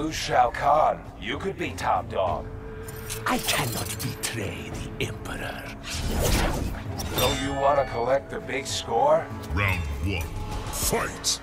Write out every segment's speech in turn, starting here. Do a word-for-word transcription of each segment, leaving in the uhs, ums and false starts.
lose Shao Kahn, you could be top dog. I cannot betray the Emperor. So you want to collect the big score? Round one, fight!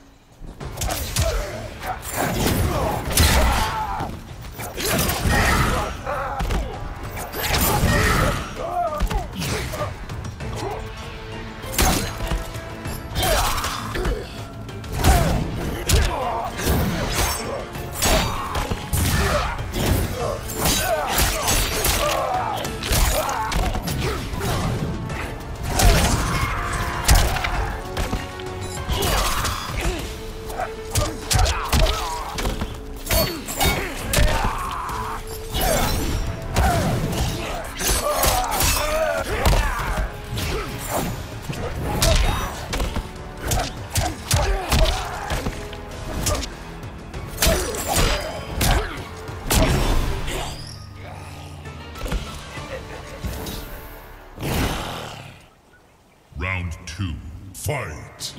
Round two, fight!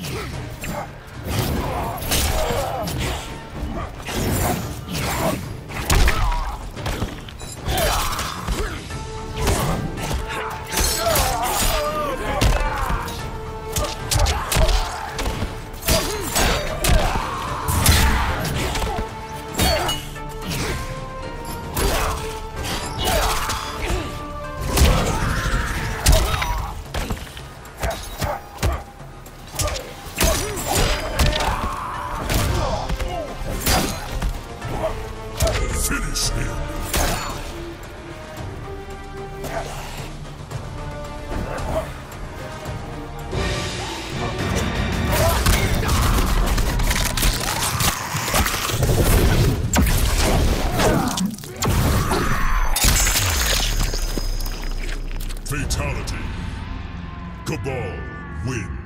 Finish him! Fatality. Kabal wins.